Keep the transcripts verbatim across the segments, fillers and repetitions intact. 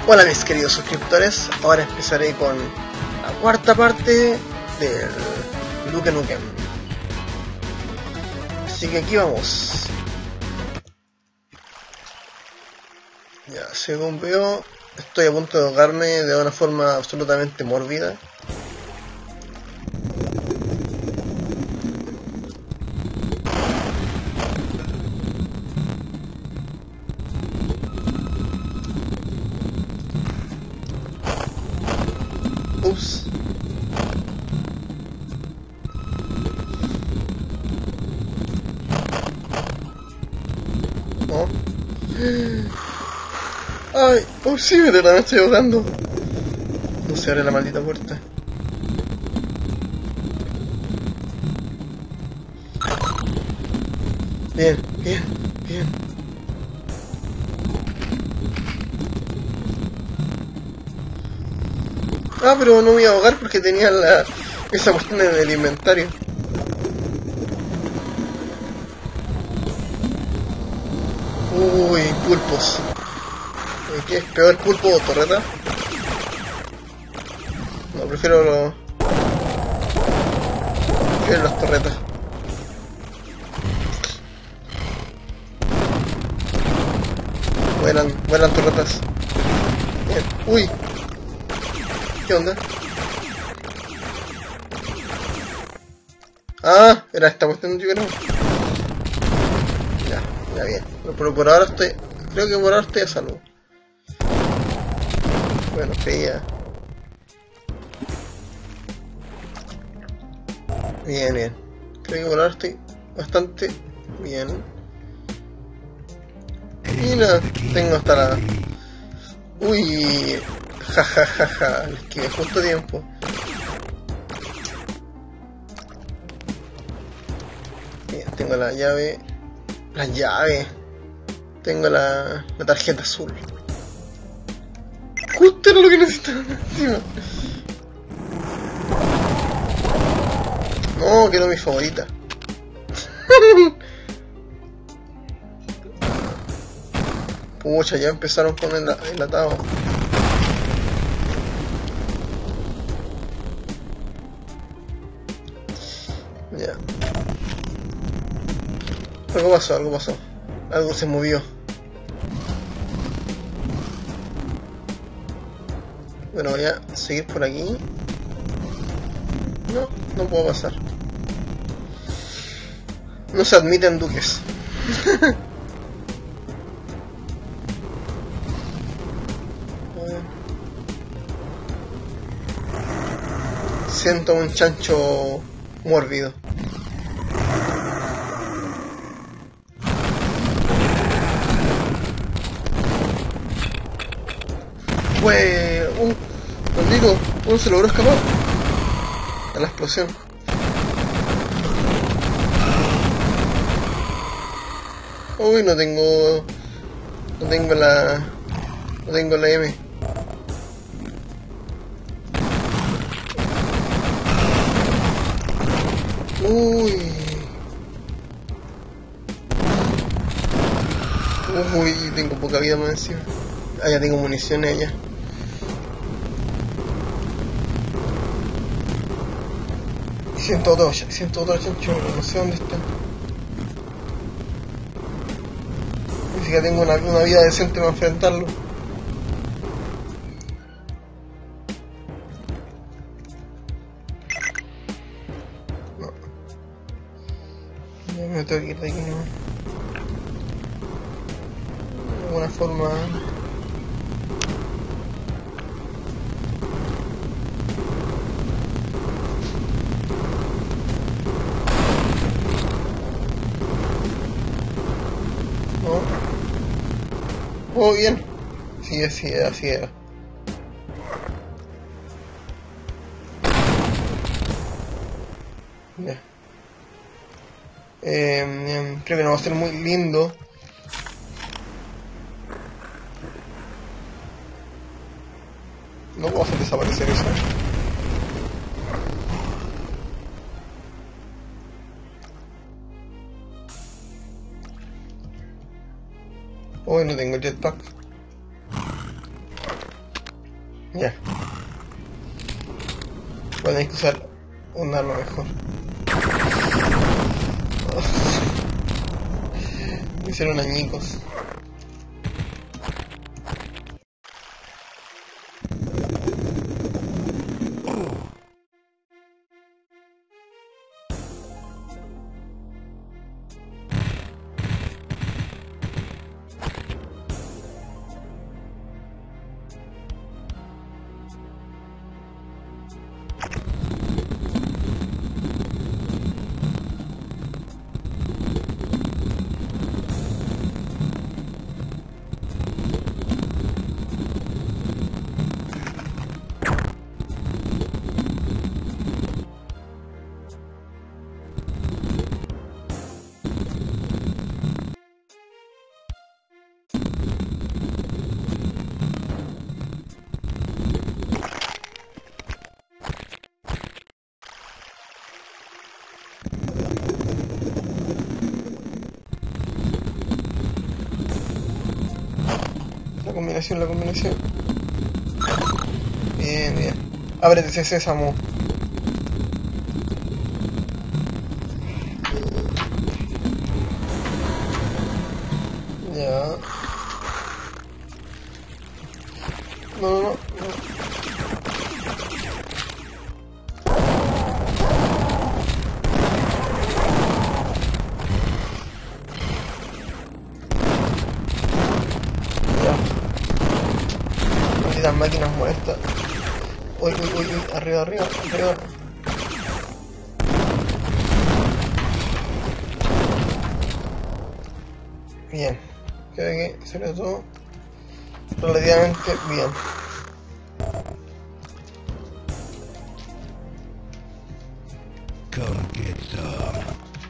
Hola mis queridos suscriptores, ahora empezaré con la cuarta parte del Duke Nukem. Así que aquí vamos. Ya, según veo, estoy a punto de ahogarme de una forma absolutamente mórbida. Ups. No. Ay, oh sí, de verdad me estoy ahogando. No se abre la maldita puerta. Bien, bien, bien. Ah, pero no me iba a ahogar porque tenía la esa cuestión en el inventario. Uy, pulpos. ¿Qué es peor, pulpo o torreta? No, prefiero los... Prefiero las torretas. Vuelan, vuelan torretas. Bien. Uy. ¿Qué onda? Ah, era esta cuestión, yo creo. Ya, ya bien. Pero por ahora estoy... Creo que por ahora estoy a salvo. Bueno, creía. Bien, bien. Creo que por ahora estoy bastante bien. Y nada, tengo hasta la... Uy, jajajaja, ja, ja, ja. Les quedé justo a tiempo. Bien, tengo la llave. La llave. Tengo la, la tarjeta azul. Justo era lo que necesitaba encima. No, que no es mi favorita. Pucha, ya empezaron con el enlatado. Ya. Algo pasó, algo pasó. Algo se movió. Bueno, voy a seguir por aquí. No, no puedo pasar. No se admiten duques. Siento un chancho mórbido. Fue un maldito, uno se logró escapar a la explosión. Uy, no tengo, no tengo la, no tengo la M. Uy. Uy, tengo poca vida más encima. Ah, ya tengo municiones ya. Siento otro, siento otro chancho, no sé dónde está. Ni siquiera tengo una, una vida decente para enfrentarlo. No. Ya me tengo que ir de aquí, ¿no? De alguna forma... Oh, bien. Sí, así era, así era. Ya. Eh, creo que no va a ser muy lindo. No puedo hacer desaparecer eso. Hoy no tengo jetpack. Ya. Voy a tener que usar un arma mejor. Me hicieron añicos. La combinación, la combinación. Bien, bien. Ábrete ese sésamo. Ya. No, no, no. Las máquinas molestas. Uy, uy, uy, uy, arriba, arriba, arriba. Bien. Creo que será todo relativamente bien. Come get some.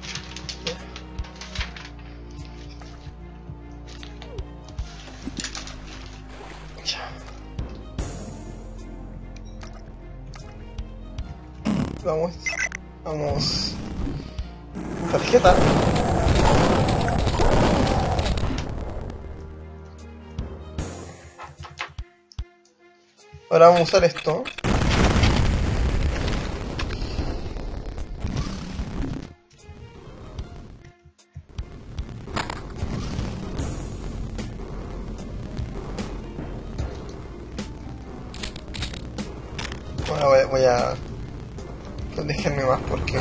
Vamos, vamos. Tarjeta. Ahora vamos a usar esto. Ahora voy, voy a protegerme más porque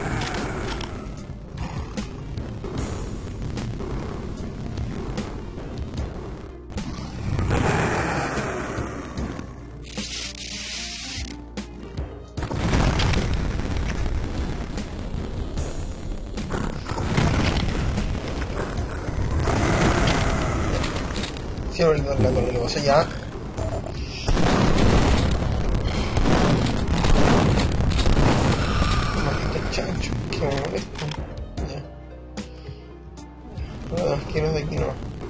siempre le doy la con el negocio ya. Maldito chancho, que me molesta. Ya. Pero los kilos de aquí no.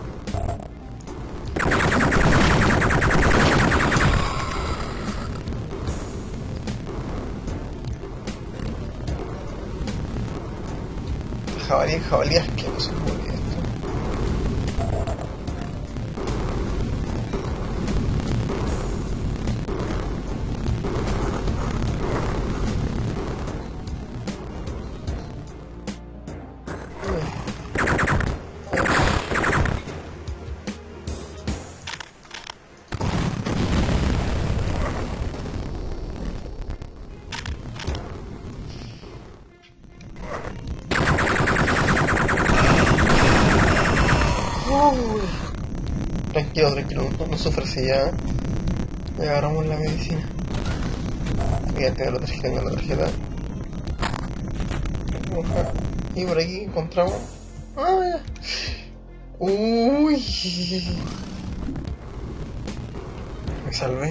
Jabalí, jabalí asqueroso, porque esto. Tranquilo, tranquilo, no, no sufras ya. Le agarramos la medicina. Bien, tengo la tarjeta, tengo la tarjeta. Y por aquí encontramos. ¡Ah, ya! ¡Uy! Me salvé.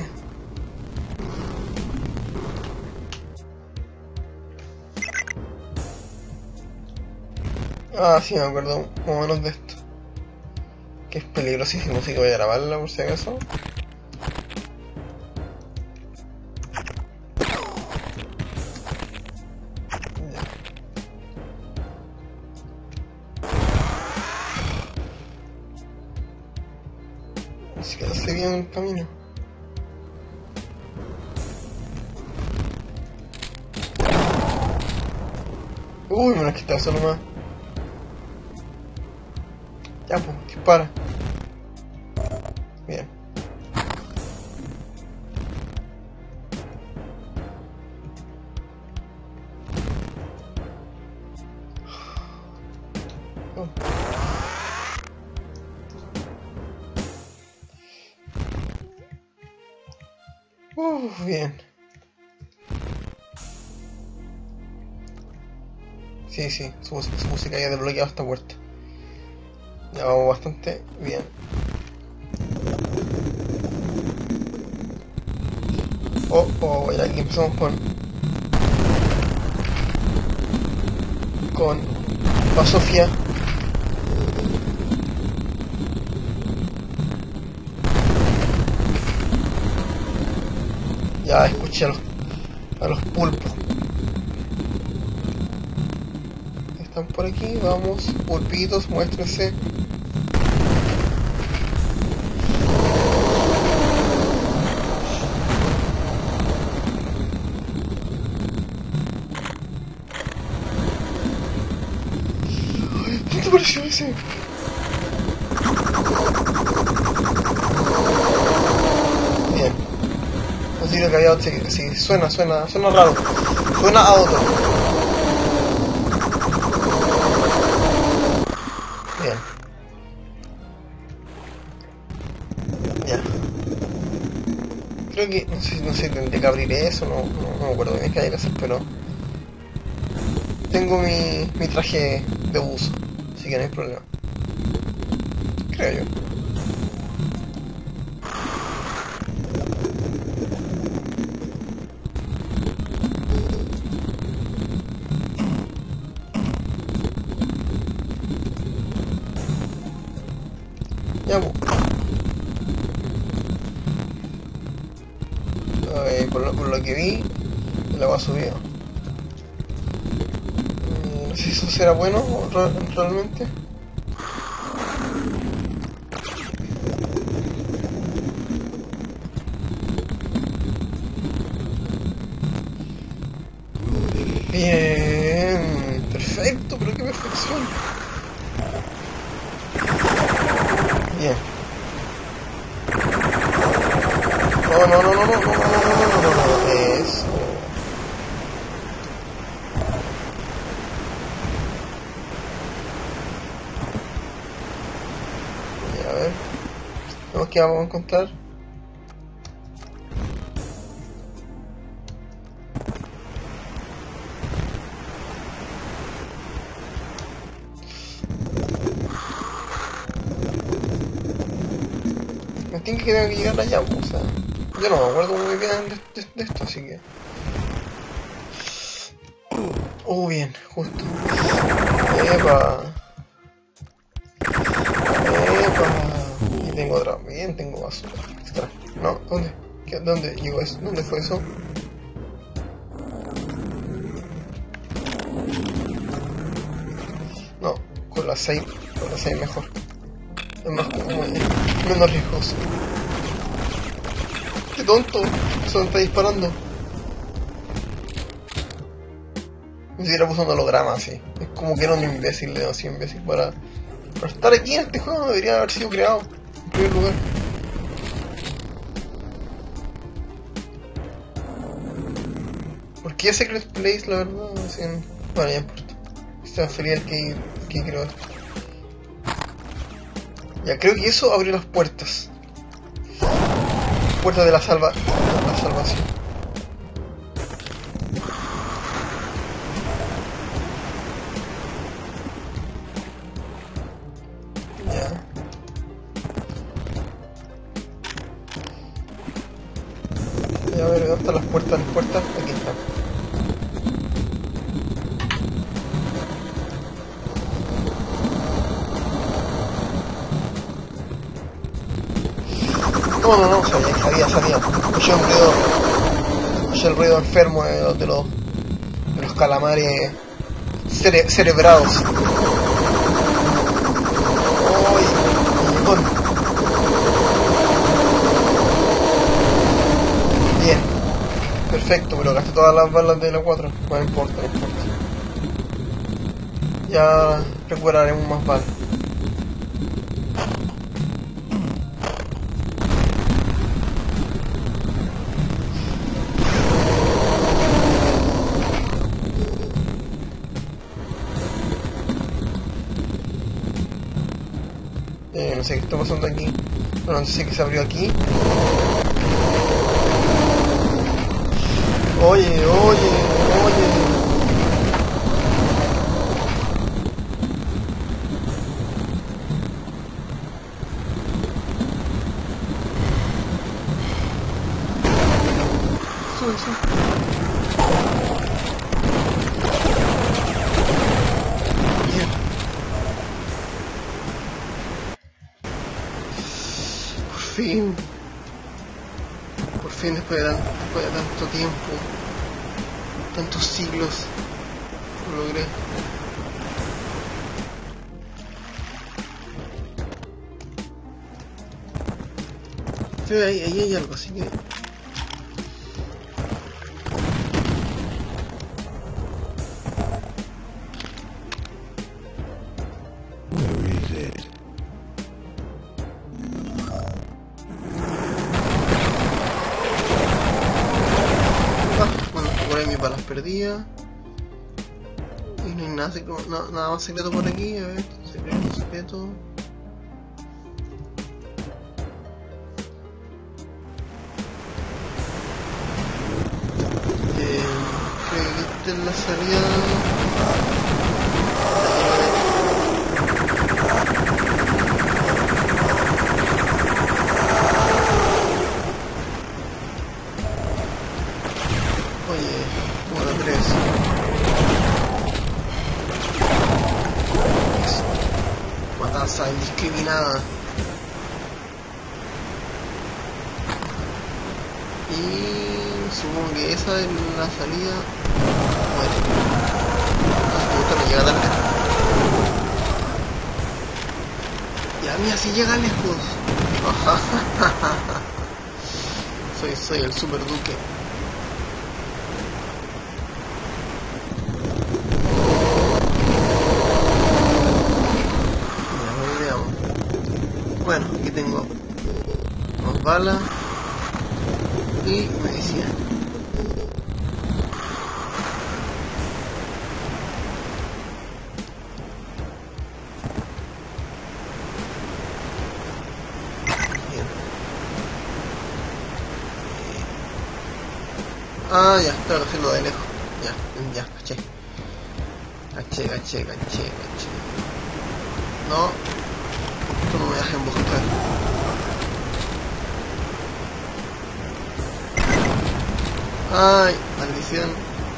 Ah, sí, me acuerdo más o menos de esto. Que es peligrosísimo, así que voy a grabarla por si acaso. Así que hace bien el camino. Uy, me quita eso nomás. Ya, pues, dispara. Bien. Oh. Uh, bien. Sí, sí, su, su música ya desbloqueado esta puerta. Ya vamos bastante bien. Oh, oh, ya aquí empezamos con... Con... la Sofía. Ya escuché a los, a los pulpos. Están por aquí, vamos, pulpitos, muéstrense. ¿Qué te pareció ese? Bien. Así que callado, sí, sí, suena, suena, suena raro. Suena a otro. Bien. Ya. Creo que, no sé, no sé, tendré que abrir eso, no, no, no me acuerdo bien qué hay que hacer, pero... Tengo mi, mi traje de buzo, así que no hay problema. Creo yo. Ya, pues. Eh, por, lo, por lo que vi, el agua subió. Eh, no sé si eso será bueno re realmente. Bien, perfecto, pero qué perfección. Bien. No, no, no, no, no, no, no, no, no, no, no, no, eso. A ver, vamos que vamos a encontrar. Me tiene que tengo que llegar allá, o sea, yo no me acuerdo muy bien de, de, de esto, así que... Oh, bien, justo. Epa. Epa. Y tengo otra, bien, tengo basura. Extra. No, ¿dónde? ¿Qué, ¿Dónde llegó eso? ¿Dónde fue eso? No, con la seis, con la seis mejor. Es más como, es menos riesgoso. ¡Qué tonto! Eso me está disparando. Ni siquiera puso un holograma así. Es como que era un imbécil, demasiado imbécil para, para estar aquí en este juego. Debería haber sido creado en primer lugar. ¿Por qué Secret Place, la verdad? Así, bueno, ya importa. Está feliz el que, que creó esto. Ya, creo que eso abrió las puertas. Puertas de la salva... de la salvación. Ya. Ya, a ver, ¿dónde están las puertas? Las puertas, aquí están. No, no, no, sabía, sabía, sabía. Escuché un ruido, escuché el ruido enfermo de los, de los, de los calamares cere, cerebrados. ¡Uy! Con... Bien, perfecto, pero gasté todas las balas de la cuatro. No importa, no importa. Ya recuperaremos más balas. Eh, no sé qué está pasando aquí. No, no sé qué se abrió aquí. Oye, oye, oye. Sube, sube. Bien. Por fin. Por fin, después de, después de tanto tiempo. Tantos siglos. Lo logré. Sí, ahí, ahí hay algo, así que... Balas perdidas y no hay nada, secreto, no, nada más secreto por aquí. A ver, secreto, secreto. Eh, creo que esta es la salida. Indiscriminada. Y supongo que esa es la salida. Bueno, esto no llega tan lejos. Y a mí así llega lejos. soy, soy el super duque. Bueno, aquí tengo dos balas y medicina. Bien. Ah, ya, claro, hacerlo de lejos. Ya, ya, caché. Caché, caché, caché, caché. No. Esto no me deja emboscar. Ay, maldición.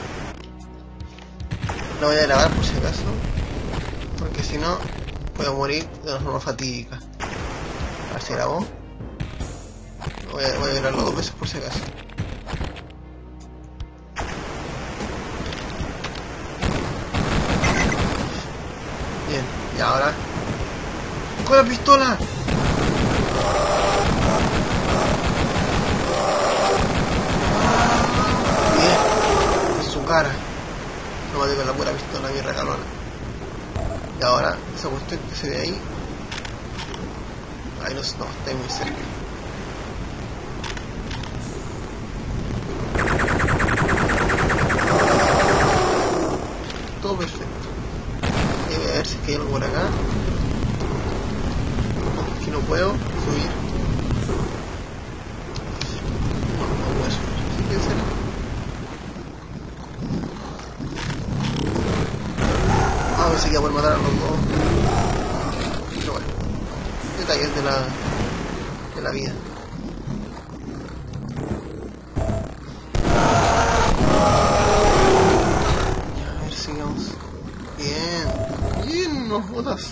Lo voy a grabar por si acaso, porque si no puedo morir de una forma fatídica. A ver si grabó. Voy a, voy a grabarlo dos veces por si acaso. Bien, y ahora con la pistola. Bien, en su cara. Lo maté con la pura pistola, mi regalona. Y ahora, esa cuestión que se ve ahí. Ahí no, no, está muy cerca. Todo perfecto. Y voy a ver si es que hay algo por acá. Aquí no puedo subir. No, no puedo subir. Así que será. Ah, pensé que iba a poder matar a los dos. Pero bueno. Detalles de la, de la vida. Ya, a ver, sigamos. Bien. Bien, unos botas.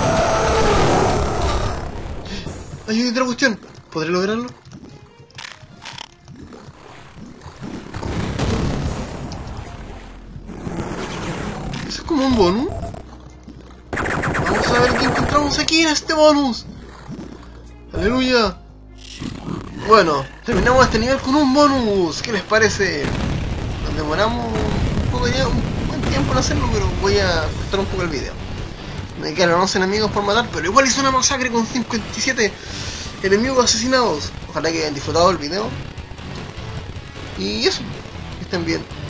Hay otra cuestión. ¿Podré lograrlo? como un bonus. Vamos a ver qué encontramos aquí en este bonus. Aleluya. Bueno, terminamos este nivel con un bonus. ¿Qué les parece? Nos demoramos un poco ya, un buen tiempo en hacerlo, pero voy a cortar un poco el video. Me quedaron once enemigos por matar, pero igual hice una masacre con cincuenta y siete enemigos asesinados. Ojalá que hayan disfrutado el video. Y eso, que estén bien.